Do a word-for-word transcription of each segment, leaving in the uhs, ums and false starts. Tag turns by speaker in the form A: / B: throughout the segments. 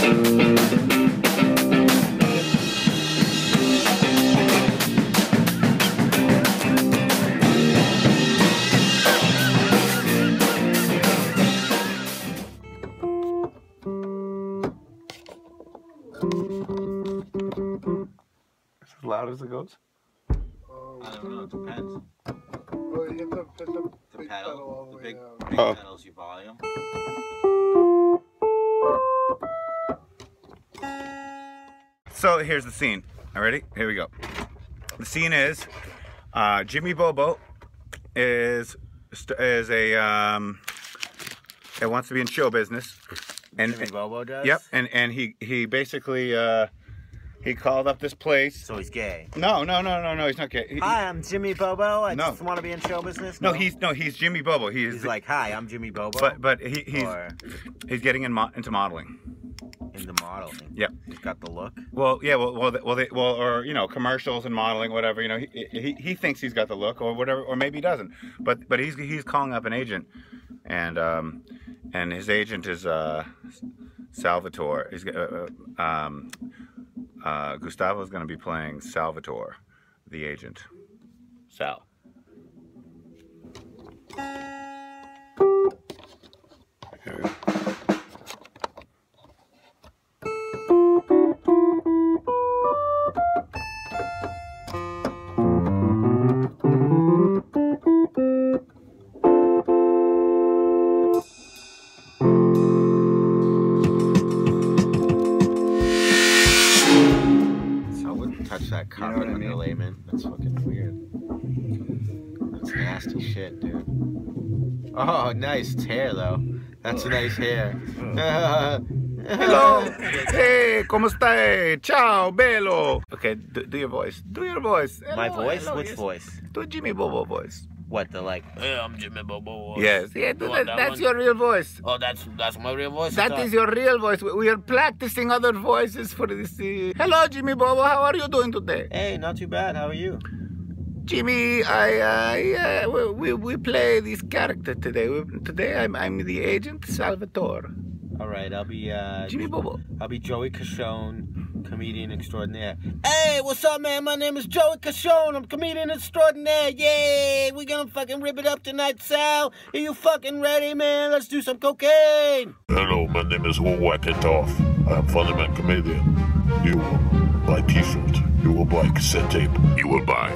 A: As loud as it goes?
B: Oh, I don't know, it depends.
C: Oh, you hit the, hit the,
B: The
C: big
B: pedal,
C: pedal all the,
B: the
C: way
B: big,
C: down.
B: big
A: Oh.
B: pedal's your volume.
A: So here's the scene. All ready? Here we go. The scene is uh, Jimmy Bobo is is a um, it wants to be in show business, and
B: Jimmy Bobo does?
A: Yep, and and he he basically uh, he called up this place.
B: So he's gay.
A: No, no, no, no, no. He's not gay. He,
B: Hi, I'm Jimmy Bobo. I
A: No.
B: just want to be in show business.
A: no, he's no, he's Jimmy Bobo. He is.
B: He's like, hi, I'm Jimmy Bobo.
A: but but he, he's
B: Or
A: he's getting in mo into modeling.
B: in the modeling.
A: Yep.
B: He's got the look.
A: Well, yeah, well, well, well, they, well, or you know, commercials and modeling, whatever. You know, he, he he thinks he's got the look, or whatever, or maybe he doesn't. But but he's he's calling up an agent, and um, and his agent is uh, Salvatore. He's uh, uh, um, uh, Gustavo's going to be playing Salvatore, the agent. Sal. Here we go.
B: So I wouldn't touch that carpet
A: what I
B: with
A: mean?
B: the layman. That's fucking weird. That's nasty shit, dude. Oh, nice hair though. That's a nice hair.
A: Hello. Hey, ¿cómo estás? Ciao, bello. Okay, do, do your voice. Do your voice.
B: My
A: Hello,
B: voice?
A: hello,
B: Which
A: yes.
B: voice?
A: Do Jimmy Bobo voice.
B: What, the like, hey, I'm Jimmy Bobo voice?
A: Yes, yeah, do
B: You
A: that,
B: want that
A: that's
B: one?
A: your real voice.
B: Oh, that's that's my real voice?
A: That is your real voice. We we are practicing other voices for this. Uh... Hello, Jimmy Bobo. How are you doing today?
B: Hey, not too bad. How are you?
A: Jimmy, I, I uh, we, we we play this character today. We, today I'm I'm the agent Salvatore.
B: All right, I'll be uh,
A: Jimmy Bobo.
B: I'll be Joey Cachone, comedian extraordinaire. Hey, what's up, man? My name is Joey Cachone. I'm comedian extraordinaire. Yay! We gonna fucking rip it up tonight, Sal. Are you fucking ready, man? Let's do some cocaine.
D: Hello, my name is Will Whack It Off. I'm Funnyman Comedian. You will buy t-shirt. You will buy cassette tape. You will buy.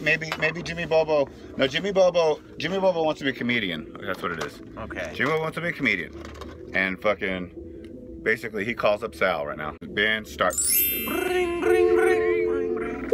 A: maybe maybe Jimmy Bobo. No, Jimmy Bobo. Jimmy Bobo wants to be a comedian. That's what it is.
B: Okay.
A: Jimmy Bobo wants to be a comedian, and fucking basically he calls up Sal right now. The band starts.
B: Ring, ring, ring, ring, ring.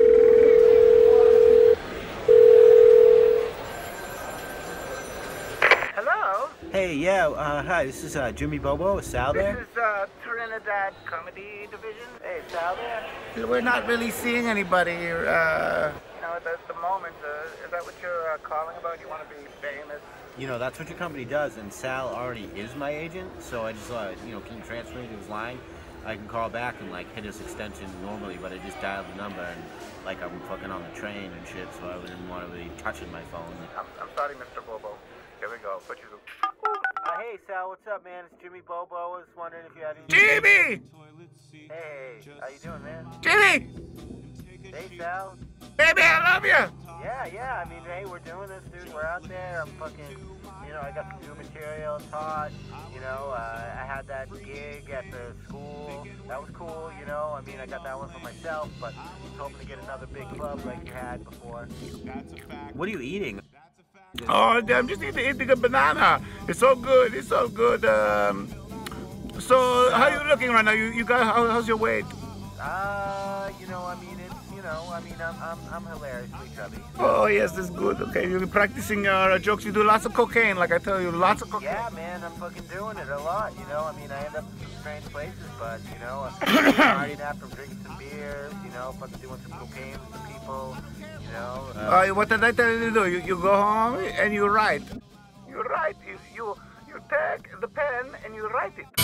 E: Hello,
B: Hey, yeah. Uh, hi. This is uh, Jimmy Bobo. Is Sal
E: this
B: there?
E: is uh, Trinidad Comedy Division. Hey, Sal there?
A: We're not really seeing anybody. Uh,
E: You know, at the moment, uh, is that what you're uh, calling about? You want to be famous?
B: You know, that's what your company does, and Sal already is my agent, so I just thought, you know, can you transfer me to his line? I can call back and, like, hit his extension normally, but I just dialed the number, and, like, I'm fucking on the train and shit, so I didn't want to be touching my phone.
E: I'm, I'm sorry, Mister Bobo. Here we go. Put you.
B: Uh, hey, Sal, what's up, man? It's Jimmy Bobo. I was wondering if you had any...
A: Jimmy!
B: Hey, how you doing, man?
A: Jimmy!
B: Hey, Sal.
A: Baby, I love you!
B: Yeah, yeah, I mean, hey, we're doing this, dude. We're out there. I'm fucking, you know, I got some new material. It's hot. You know, uh, I had that gig at the school. That was cool, you know. I mean, I got that one for myself, but I was hoping to get another big club like you had before. What are you eating?
A: Oh, I'm just eating, eating a banana. It's so good. It's so good. Um, so, how are you looking right now? You, you got, how, how's your weight?
B: Uh, you know, I mean, it's, you know, I mean, I'm, I'm, I'm hilariously chubby.
A: Oh, yes, that's good. Okay, you're practicing your uh, jokes. You do lots of cocaine, like I tell you, lots of cocaine.
B: Yeah, man, I'm fucking doing it a lot, you know. I mean, I end up in some strange places, but, you know, I'm partying after, I'm drinking some beers, you know, fucking doing some cocaine with some people, you know. Uh,
A: Uh, what did I tell you to do? You, you go home and you write. You write. You, you, you take the pen and you write it.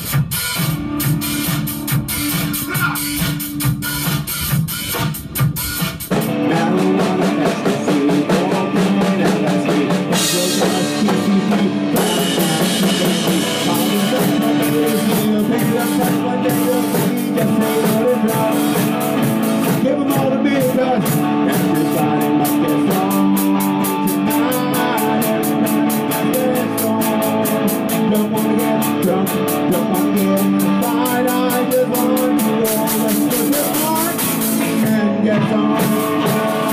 F: Give them all the big guns. Everybody must get strong. Tonight, everybody must get strong. Don't wanna get drunk, don't wanna get in a fight. I just want to roll and put your heart and get strong.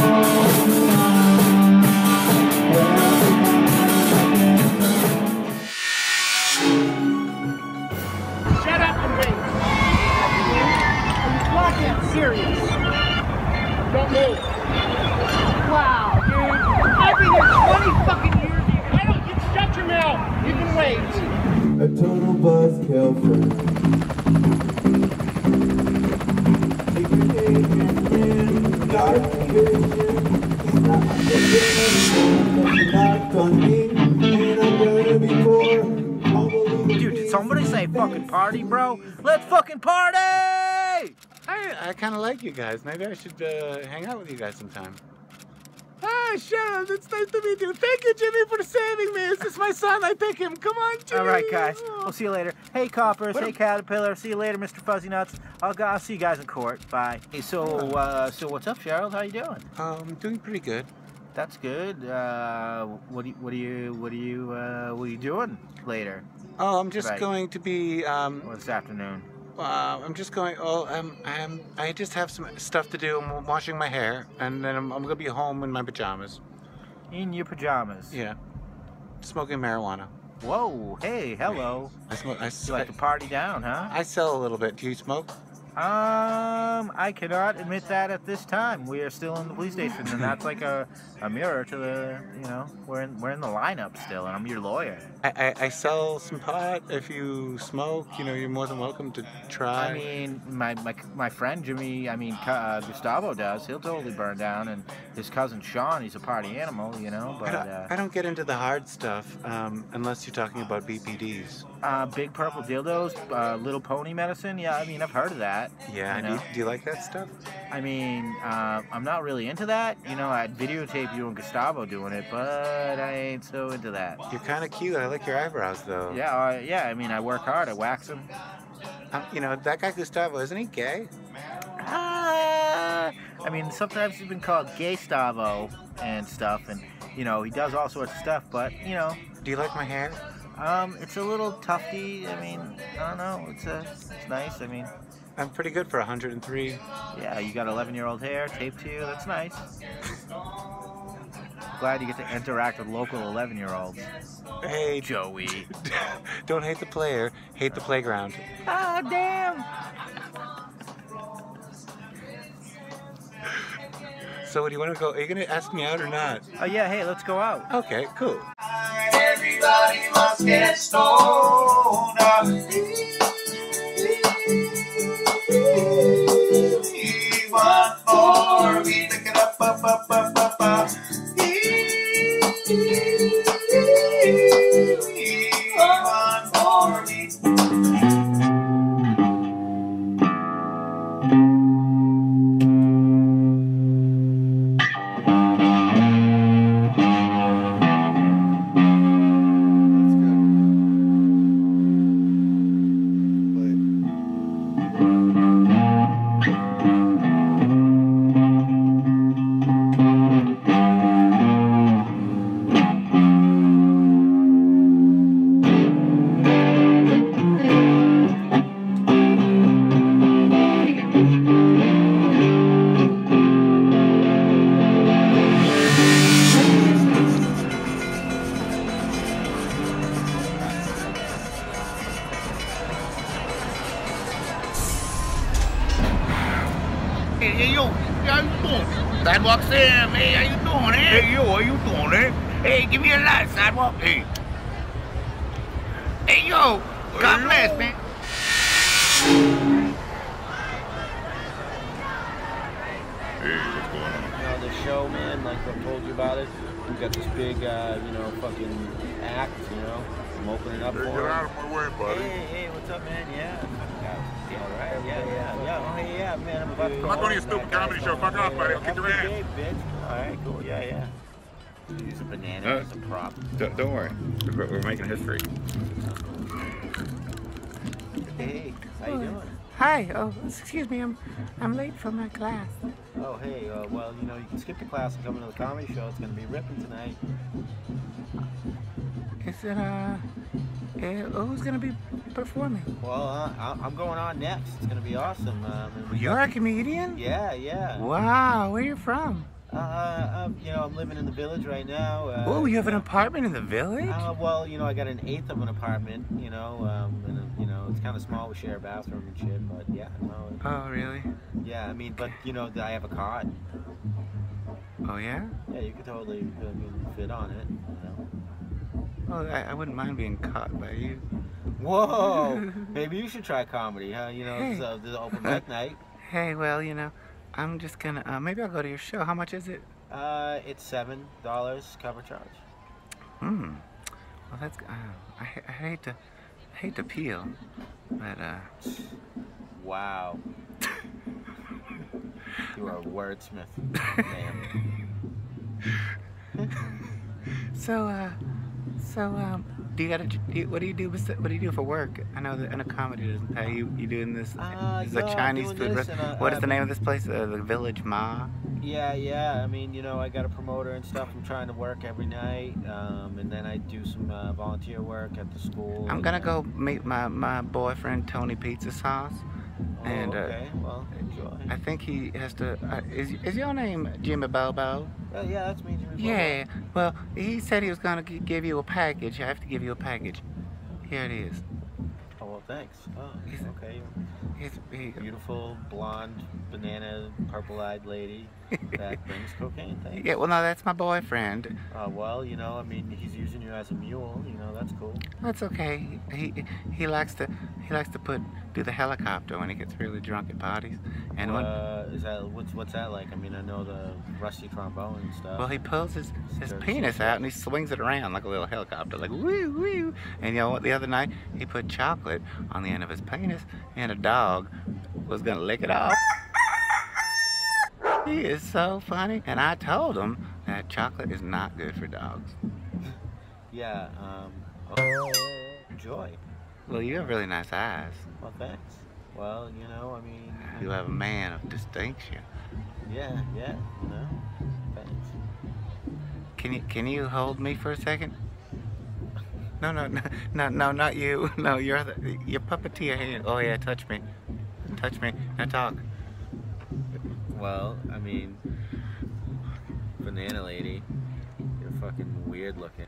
C: Shut up and wait. Are you fucking serious? Don't move. Wow, dude. I've been here twenty fucking years. You can, I don't. You shut your mouth. You can wait.
F: A total buzzkill friend. If you're taking in dark vision, not on me, and I'm gonna be poor.
B: Dude, did somebody say fucking party, bro? Let's fucking party!
A: I, I kind of like you guys. Maybe I should uh, hang out with you guys sometime. Ah, Sharon, it's nice to meet you. Thank you, Jimmy, for saving me. This is my son. I pick him. Come on, Jimmy.
B: All right, guys. We'll see you later. Hey, Coppers.
A: What
B: Hey,
A: am-
B: Caterpillar. See you later, Mister Fuzzy Nuts. I'll go. I'll see you guys in court. Bye. Hey, so, uh, so what's up, Cheryl? How you doing?
A: Um, doing pretty good.
B: That's good. Uh, what do you, what do you, what do you, uh, what are you doing later
A: Oh, I'm just
B: Right.
A: going to be. Um,
B: or this afternoon?
A: uh, I'm just going. Oh, I'm. I'm. I just have some stuff to do. I'm washing my hair, and then I'm, I'm gonna be home in my pajamas.
B: In your pajamas.
A: Yeah, smoking marijuana.
B: Whoa. Hey. Hello.
A: I smoke. I,
B: You like to party down, huh?
A: I sell a little bit. Do you smoke?
B: Um, I cannot admit that at this time. We are still in the police station, and that's like a, a mirror to the, you know, we're in, we're in the lineup still, and I'm your lawyer.
A: I, I, I sell some pot. If you smoke, you know, you're more than welcome to try.
B: I mean, my, my, my friend Jimmy, I mean, uh, Gustavo does. He'll totally burn down, and his cousin Sean, he's a party animal, you know,
A: I
B: but,
A: don't,
B: uh,
A: I don't get into the hard stuff um, unless you're talking about B P Ds.
B: uh, big purple dildos, uh, little pony medicine. Yeah, I mean, I've heard of that.
A: Yeah,
B: You
A: do, you,
B: know?
A: do you like that stuff?
B: I mean, uh, I'm not really into that. You know, I'd videotape you and Gustavo doing it, but I ain't so into that.
A: You're kind of cute. I like your eyebrows, though.
B: Yeah, uh, yeah. I mean, I work hard. I wax them.
A: Um, you know, that guy Gustavo, isn't he gay?
B: Uh, I mean, sometimes he's been called Gay Stavo and stuff, and you know, he does all sorts of stuff. But you know,
A: Do you like my hair?
B: um, it's a little tufty. I mean, I don't know. It's a, it's nice. I mean,
A: I'm pretty good for one hundred and three.
B: yeah, you got eleven-year-old hair taped to you. That's nice.
G: glad you get to interact with local eleven-year-olds.
A: Hey,
G: Joey.
A: don't hate the player, hate the playground.
G: Oh, damn.
A: So, what do you want to go? Are you gonna ask me out or not?
G: Oh yeah, hey, let's go out.
A: Okay, cool.
F: Everybody must get stoned up. One more, we pick it up, up, up, up, up, up. One more, we.
B: Hey, hey, yo, how you doing? Sidewalk Sam, hey, how you doing, eh? Hey, yo, how you doing, eh? Hey, give me a light, Sidewalk, hey. Hey, yo, God bless, man.
D: Hey, what's going on?
B: You know, the show, man, like I told you about it, we got this big, uh, you know, fucking act, you know, I'm opening up
D: Hey,
B: for
D: get
B: him.
D: out of my way, buddy.
G: Hey, hey, what's up, man? Yeah. Yeah, right. Yeah, yeah, yeah. Oh, hey, yeah, man. I'm about to
D: I'm
G: go
D: not going to your
G: home.
D: stupid comedy show. Fuck off, buddy. I'll kick
G: Have a
D: your
G: good
D: ass.
G: day, bitch. All right, cool. Yeah, yeah. Use a banana
A: Uh,
G: as a prop.
A: Don't, don't worry, we're, we're making history.
G: Hey, how you doing?
H: Hi. Oh, excuse me. I'm I'm late for my class.
G: Oh, hey. Uh, well, you know, you can skip the class and come to the comedy show. It's gonna be ripping tonight.
H: Is it uh? eh, who's gonna be performing?
G: Well, uh, I- I'm going on next. It's gonna be awesome. Um, and we
H: You're
G: got-
H: a comedian?
G: Yeah, yeah.
H: Wow. Where you from?
G: Uh, um, you know, I'm living in the village right now. Uh,
H: Oh, you have an apartment in the village?
G: Uh, well, you know, I got an eighth of an apartment. You know, um, and uh, you know, it's kind of small. We share a bathroom and shit. But yeah, no.
H: Oh, really?
G: Yeah, I mean, but you know, I have a cot.
H: Oh, yeah?
G: Yeah, you could totally I mean, fit on it. You know.
H: Oh, I, I wouldn't mind being caught by you.
G: Whoa! Maybe you should try comedy, huh? You know,
H: Hey.
G: it's, uh, the open mic night.
H: Hey, well, you know, I'm just gonna. Uh, maybe I'll go to your show. How much is it?
G: Uh, it's seven dollars cover charge.
H: Hmm. Well, that's. Uh, I, ha- I hate to, I hate to peel, but uh.
G: Wow. You are a wordsmith, man.
H: So, uh, so, um, do you gotta, do you, what do you do, bes- what do you do for work? I know that in a comedy doesn't pay you, you doing this,
G: Uh,
H: this is
G: yeah,
H: a
G: I'm
H: Chinese
G: doing
H: food,
G: this
H: rest-
G: and, uh,
H: what is the
G: um,
H: name of this place? Uh, the Village Ma?
G: Yeah, yeah. I mean, you know, I got a promoter and stuff. I'm trying to work every night, um, and then I do some uh, volunteer work at the school.
H: I'm
G: and,
H: gonna
G: uh,
H: go meet my, my boyfriend, Tony Pizza Sauce,
G: Oh,
H: and, uh,
G: okay. Well, enjoy.
H: I think he has to, uh, is, is your name Jimmy Bobo?
G: Oh, yeah, that's me. Jimmy Bobo.
H: Yeah, well, he said he was gonna g- give you a package. I have to give you a package. Here it is.
G: Oh, well, thanks. Oh,
H: He's-
G: okay.
H: Here's, here you go.
G: Beautiful, blonde, banana, purple-eyed lady that brings cocaine. Thanks.
H: Yeah, well, no, that's my boyfriend.
G: Uh, well, you know, I mean, he's using you as a mule. You know, that's cool.
H: That's okay. He he likes to he likes to put do the helicopter when he gets really drunk at parties. And when,
G: uh, is that what's what's that like? I mean, I know the rusty trombone and stuff.
H: well, he pulls his, his
G: Sure,
H: penis
G: sure.
H: out and he swings it around like a little helicopter, like woo woo. And you know what? The other night he put chocolate on the end of his penis, and a dog was gonna lick it off. He is so funny. And I told him that chocolate is not good for dogs.
G: Yeah. Um. Oh, enjoy.
H: Well, you have really nice eyes.
G: Well, thanks. Well, you know, I mean.
H: You have a man of distinction.
G: Yeah, yeah. You know. Thanks.
H: Can you can you hold me for a second? No, no, no, no, no, not you. No, you're the, your puppeteer hand. Oh yeah, touch me, touch me. Now talk.
G: Well, I mean, banana lady. fucking weird looking.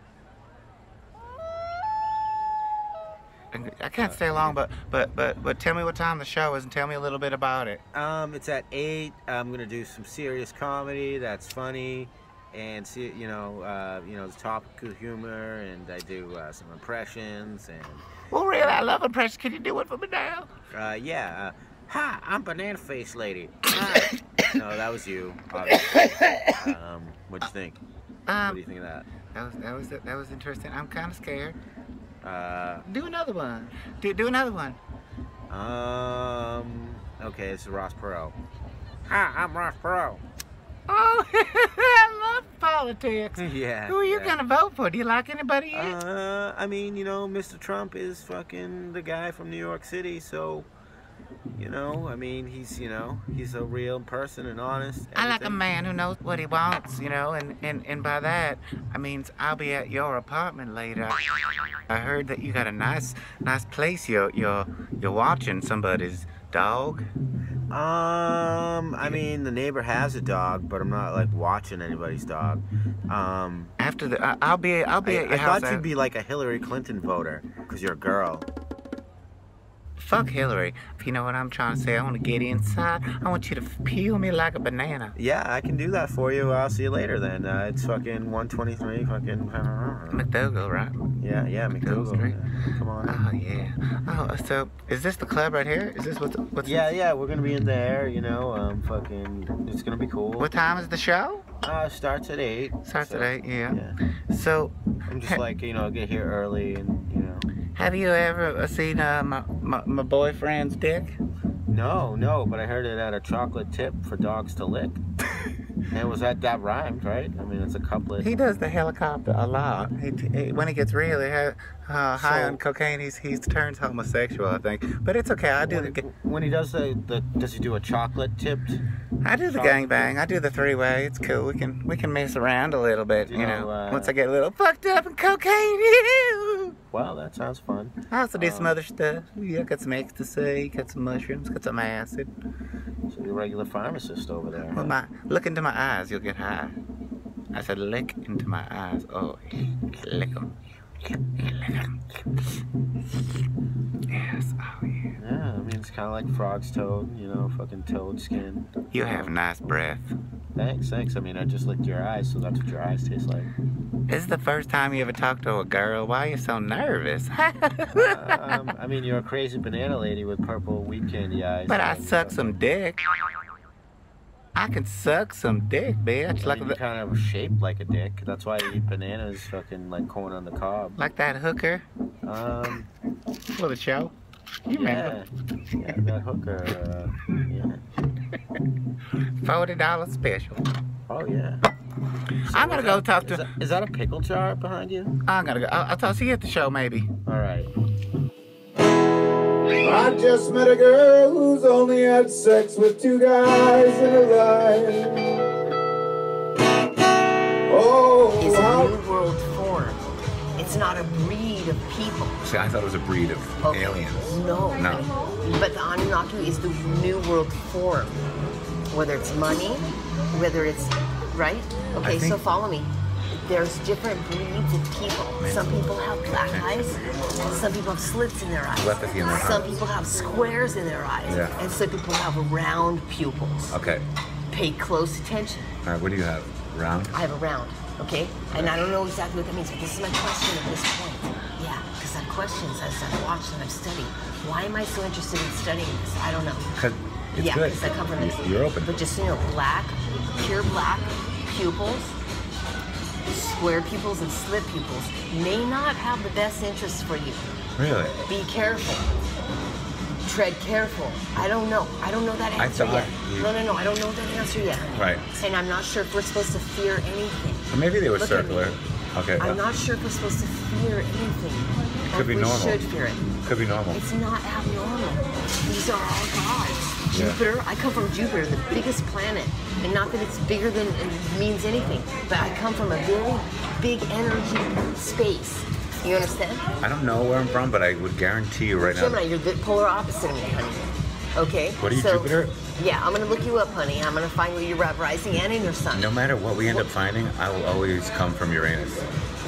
H: I can't stay long, but but but but tell me what time the show is and tell me a little bit about it.
G: Um, it's at eight. I'm gonna do some serious comedy that's funny, and see, you know, uh, you know, the topical humor, and I do uh, some impressions and.
H: Well, really, I love impressions. Can you do one for me now?
G: Uh, yeah. Uh, Hi, I'm Banana Face Lady. Hi. No, that was you. Obviously. Um, what'd you think?
H: Um,
G: what do you think of that?
H: That was that was that was interesting. I'm kind of scared.
G: Uh,
H: do another one. Do do another one.
G: Um. Okay, it's Ross Perot. Hi, I'm Ross Perot.
H: Oh, I love politics.
G: Yeah.
H: Who are you
G: yeah.
H: gonna vote for? Do you like anybody yet?
G: Uh, I mean, you know, Mister Trump is fucking the guy from New York City, so. You know, I mean, he's, you know, he's a real person and honest. Everything.
H: I like a man who knows what he wants, you know, and, and, and by that, I mean, I'll be at your apartment later. I heard that you got a nice, nice place you're, you're, you're watching somebody's dog.
G: Um, I mean, the neighbor has a dog, but I'm not, like, watching anybody's dog. Um...
H: After the, I, I'll be, I'll be
G: I,
H: at your
G: I
H: house.
G: I thought you'd be like a Hillary Clinton voter, because you're a girl.
H: Fuck Hillary. If you know what I'm trying to say, I want to get inside. I want you to peel me like a banana.
G: Yeah, I can do that for you. I'll see you later then. Uh, it's fucking one twenty-three, fucking...
H: McDougal, right?
G: Yeah, yeah, McDougal.
H: Street.
G: Yeah. Come on.
H: Oh, yeah. Oh, so, is this the club right here? Is this what's... what's
G: yeah, yeah, we're gonna be in there, you know, um, fucking... It's gonna be cool.
H: What time is the show?
G: Uh, starts at eight.
H: Starts
G: so,
H: at eight, yeah.
G: yeah.
H: So...
G: I'm just like, you know, get here early and, you know...
H: Have you ever seen uh, my, my, my boyfriend's dick?
G: No, no, but I heard it at a chocolate tip for dogs to lick. And was that, that rhymed, right? I mean, it's a couplet.
H: He does the helicopter a lot. He, he, when he gets really uh, high
G: So-
H: on cocaine, he's, he turns homosexual, I think. But it's okay, I do
G: When,
H: the... ga-
G: when he does the, the, does he do a chocolate tipped?
H: I do the
G: chocolate
H: gangbang. I do the three-way. It's cool. We can we can mess around a little bit, you,
G: You
H: know.
G: know, uh,
H: Once I get a little fucked up in cocaine.
G: Wow, that sounds fun.
H: I also do some
G: Um,
H: other stuff. Yeah, got some ecstasy, got some mushrooms, got some acid.
G: So you're a regular pharmacist over there.
H: Well,
G: Huh?
H: my look into my eyes, you'll get high. I said, lick into my eyes. Oh, lick them. Yes. Oh yeah.
G: Yeah, I mean, it's kind of like frog's toad, you know, fucking toad skin.
H: You have nice breath.
G: Thanks, thanks. I mean, I just licked your eyes, so that's what your eyes taste like.
H: This is the first time you ever talked to a girl. Why are you so nervous?
G: um, I mean, you're a crazy banana lady with purple weed candy eyes.
H: But I
G: and,
H: suck
G: uh,
H: some dick. I can suck some dick, bitch.
G: I
H: Like
G: mean,
H: the,
G: you're kind of shaped like a dick. That's why you eat bananas, fucking like corn on the cob.
H: like that hooker
G: Um,
H: for the show. You
G: yeah,
H: remember?
G: yeah, that hooker. Uh, yeah.
H: Forty dollars special.
G: Oh yeah. So
H: I'm gonna
G: is
H: go
G: that-
H: talk
G: Is
H: to.
G: that, is that a pickle jar behind you?
H: I'm gonna go. I'll, I'll talk to you at the show, maybe.
G: All right.
F: I just met a girl who's only had sex with two guys in her life. Oh,
I: Is a
F: how
I: new world form. It's not a breed of people.
A: See, I thought it was a breed of
I: Okay.
A: aliens.
I: No.
A: No.
I: But the Anunnaki is the new world form. Whether it's money, whether it's, right? Okay,
A: I think-
I: so follow me. There's different breeds of people. Some people have black eyes, some people have slits in their eyes.
A: Telepathy in their
I: Some
A: eyes.
I: people have squares in their eyes,
A: Yeah.
I: and some people have round pupils.
A: Okay.
I: Pay close attention.
A: All right, what do you have? Round?
I: I have a round, okay? And I don't know exactly what that means, but this is my question at this point. Yeah, because I have questions as I've watched and I've studied. Why am I so interested in studying this? I don't know.
A: Because it's
I: yeah,
A: good.
I: because I come from this.
A: You're open.
I: But just so you know, black, pure black pupils, square pupils, and slit pupils may not have the best interests for you.
A: Really?
I: Be careful. Tread careful. I don't know. I don't know that
A: I
I: answer
A: thought
I: yet.
A: you-
I: No, no, no. I don't know that answer yet.
A: Right.
I: And I'm not sure if we're supposed to fear anything.
A: Or maybe they were
I: Look at
A: circular.
I: me.
A: Okay.
I: I'm
A: uh,
I: not sure if we're supposed to fear anything.
A: Could
I: or
A: be
I: if we
A: normal.
I: should fear it.
A: Could be normal.
I: It's not abnormal. These are all gods.
A: Yeah.
I: Jupiter, I come from Jupiter, the biggest planet. And not that it's bigger than it means anything, but I come from a very big energy space. You understand?
A: I don't know where I'm from, but I would guarantee you right
I: Gemini,
A: now.
I: you're the polar opposite of me, honey. Okay.
A: What are you,
I: so,
A: Jupiter?
I: Yeah, I'm gonna look you up, honey. I'm gonna find where you're rising and in your sun.
A: No matter what we end up finding, I will always come from Uranus.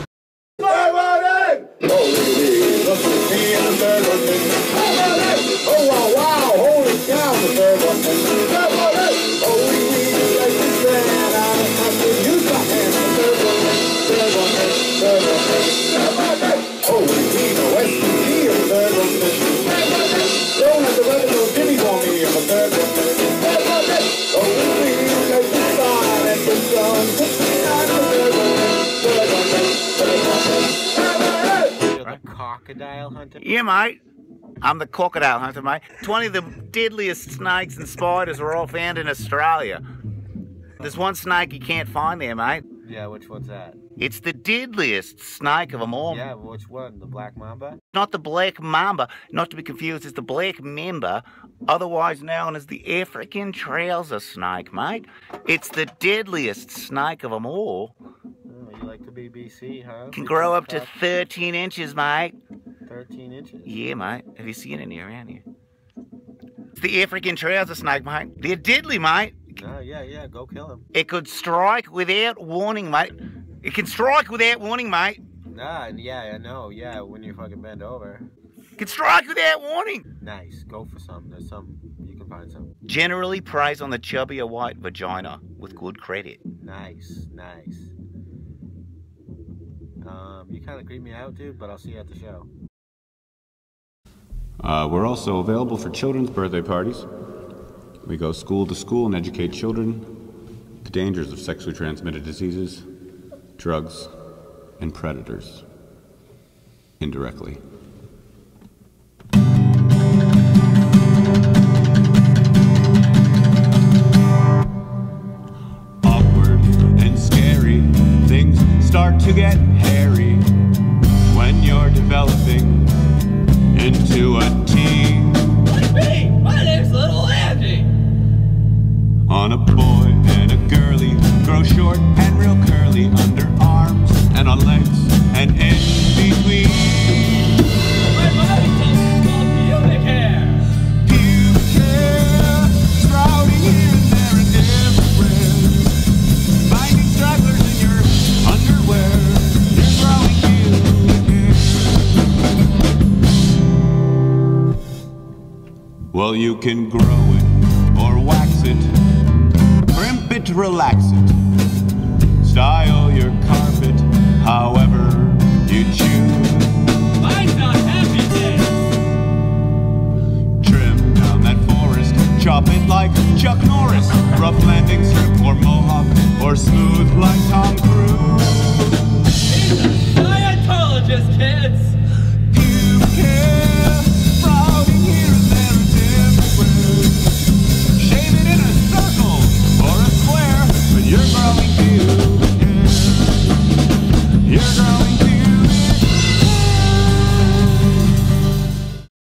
F: Oh wow, wow, holy cow, the third one. Oh, we need like this man, I have to use my hand. The third one, third one, third one. Oh, we need a West Key, the third one. Don't let the regular Jimmy want me, I'm a third one. Oh, we need like this man, and the sun. I'm a third one, third one, third one.
G: You're the crocodile hunter?
H: Yeah, mate. I'm the crocodile hunter, mate. twenty of the deadliest snakes and spiders are all found in Australia. There's one snake you can't find there, mate.
G: Yeah, which one's that?
H: It's the deadliest snake of them all.
G: Yeah, which one? The black mamba?
H: Not the black mamba, not to be confused, it's the black mamba, otherwise known as the African trouser snake, mate. It's the deadliest snake of them all.
G: Oh, you like the B B C, huh?
H: Can grow up to thirteen inches, mate.
G: thirteen inches?
H: Yeah, mate. Have you seen any around here? It's the African trouser snake, mate. They're deadly, mate.
G: Oh, yeah, yeah, go kill him.
H: It could strike without warning, mate. It can strike without warning, mate.
G: Nah, yeah, I know, yeah, when you fucking bend over.
H: It can strike without warning.
G: Nice, go for some. There's some, you can find some.
H: Generally preys on the chubby or white vagina with good credit.
G: Nice, nice. Um, you kind of creep me out, dude, but I'll see you at the show.
J: Uh, we're also available for children's birthday parties. We go school to school and educate children the dangers of sexually transmitted diseases, drugs, and predators. Indirectly. Awkward and scary, things start to get hairy when you're developing into a teen.
K: Like me! My name's Little Andy!
J: On a boy and a girly, grow short and real curly under arms and on legs and in between.
K: My mommy told me it's called pubic hair!
J: Pubic hair, sprouting here and there and everywhere. Finding stragglers in your underwear. You're growing pubic hair. Well, you can grow it or wax it, crimp it, relax it, style your carpet however you choose.
K: Mine's not happy then!
J: Trim down that forest, chop it like Chuck Norris, rough landing strip or mohawk or smooth like Tom Cruise.